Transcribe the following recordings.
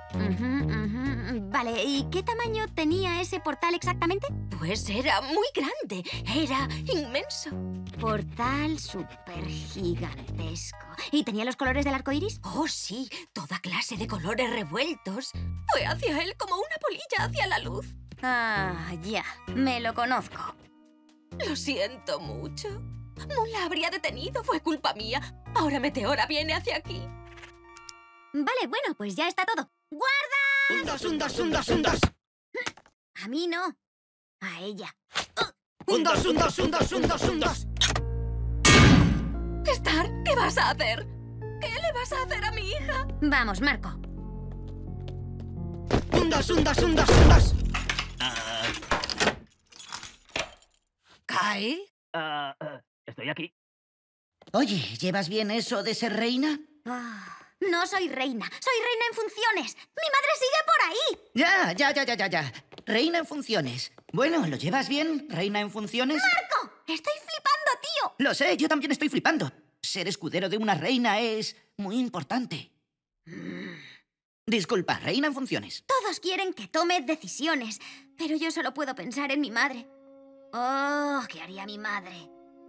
Vale, ¿y qué tamaño tenía ese portal exactamente? Pues era muy grande, era inmenso. Portal súper gigantesco. ¿Y tenía los colores del arco iris? Oh, sí, toda clase de colores revueltos. Fue hacia él como una polilla hacia la luz. Ah, ya. Me lo conozco. Lo siento mucho. Moon la habría detenido, fue culpa mía. Ahora Meteora viene hacia aquí. Vale, bueno, pues ya está todo. ¡Guarda! ¡Un, dos! A mí no. A ella. ¡Un, dos! Star, ¿qué vas a hacer? ¿Qué le vas a hacer a mi hija? Vamos, Marco. ¡Un, dos! ¿Kai? Estoy aquí. Oye, ¿llevas bien eso de ser reina? No soy reina. Soy reina en funciones. Mi madre sigue por ahí. Ya. Reina en funciones. Bueno, ¿lo llevas bien, reina en funciones? ¡Marco! Estoy flipando, tío. Lo sé, yo también estoy flipando. Ser escudero de una reina es muy importante. Disculpa, reina en funciones. Todos quieren que tome decisiones, pero yo solo puedo pensar en mi madre. Oh, ¿qué haría mi madre?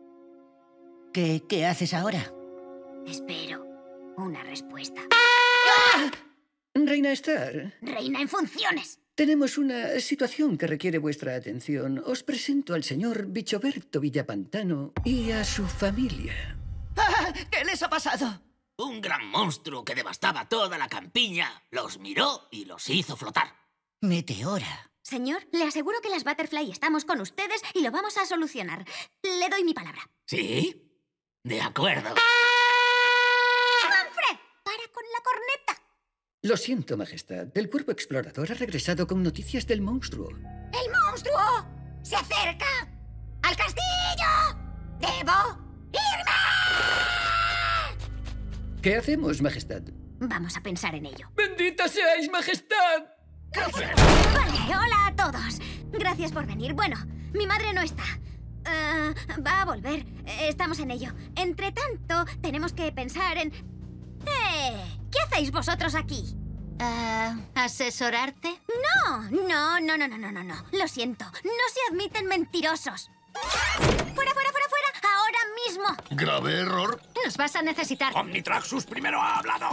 ¿Qué haces ahora? Espero una respuesta. Reina Star, Reina en funciones. tenemos una situación que requiere vuestra atención. Os presento al señor Bichoberto Villapantano y a su familia. ¿Qué les ha pasado? Un gran monstruo que devastaba toda la campiña los miró y los hizo flotar. Meteora. Señor, le aseguro que las Butterfly estamos con ustedes y lo vamos a solucionar. Le doy mi palabra. ¿Sí? De acuerdo. ¡Manfred! ¡Para con la corneta! Lo siento, Majestad. El cuerpo explorador ha regresado con noticias del monstruo. ¡El monstruo se acerca al castillo! ¡Debo irme! ¿Qué hacemos, Majestad? Vamos a pensar en ello. ¡Bendita seáis, Majestad! Vale, hola a todos. Gracias por venir. Bueno, mi madre no está. Va a volver. Estamos en ello. Entre tanto, tenemos que pensar en... ¿Qué hacéis vosotros aquí? ¿Asesorarte? No. Lo siento. No se admiten mentirosos. ¡Fuera! ¡Ahora mismo! Grave error. Nos vas a necesitar. Omnitraxus primero ha hablado.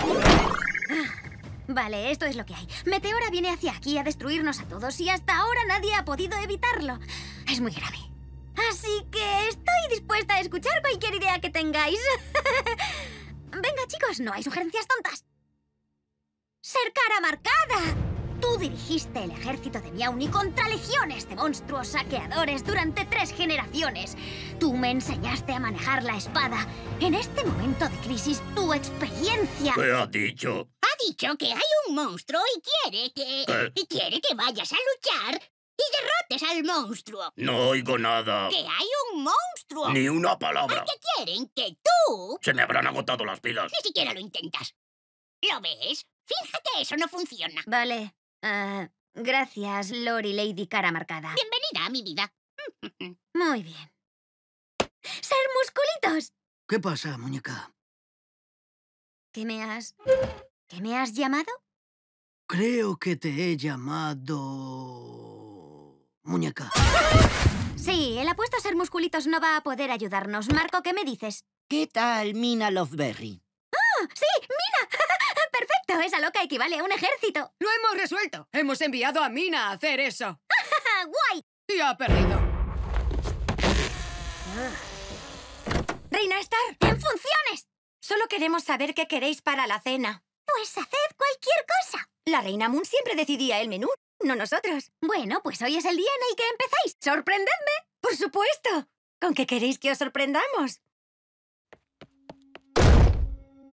Vale, esto es lo que hay. Meteora viene hacia aquí a destruirnos a todos y hasta ahora nadie ha podido evitarlo. Es muy grave. Así que estoy dispuesta a escuchar cualquier idea que tengáis. Venga, chicos, no hay sugerencias tontas. ¡Ser cara marcada! Tú dirigiste el ejército de Meowni contra legiones de monstruos saqueadores durante 3 generaciones. Tú me enseñaste a manejar la espada. En este momento de crisis, tu experiencia... ¿Qué ha dicho? Ha dicho que hay un monstruo y quiere que vayas a luchar y derrotes al monstruo. No oigo nada. ¡Que hay un monstruo! Ni una palabra. Porque quieren que tú Se me habrán agotado las pilas. ni siquiera lo intentas. ¿Lo ves? Finge que eso no funciona. Vale. Gracias, Lori Lady Cara Marcada. Bienvenida a mi vida. Muy bien. ¡Ser musculitos! ¿Qué pasa, muñeca? ¿Qué me has llamado? Creo que te he llamado... muñeca. Sí, el apuesto Ser Musculitos no va a poder ayudarnos. Marco, ¿qué me dices? ¿Qué tal Mina Loveberry? ¡Sí, Mina! ¡Perfecto! Esa loca equivale a un ejército. ¡Lo hemos resuelto! Hemos enviado a Mina a hacer eso. ¡Guay! Y ha perdido. Reina Star, ¡En funciones! Solo queremos saber qué queréis para la cena. Pues haced cualquier cosa. La reina Moon siempre decidía el menú, no nosotros. Bueno, pues hoy es el día en el que empezáis. ¡Sorprendedme! ¡Por supuesto! ¿Con qué queréis que os sorprendamos?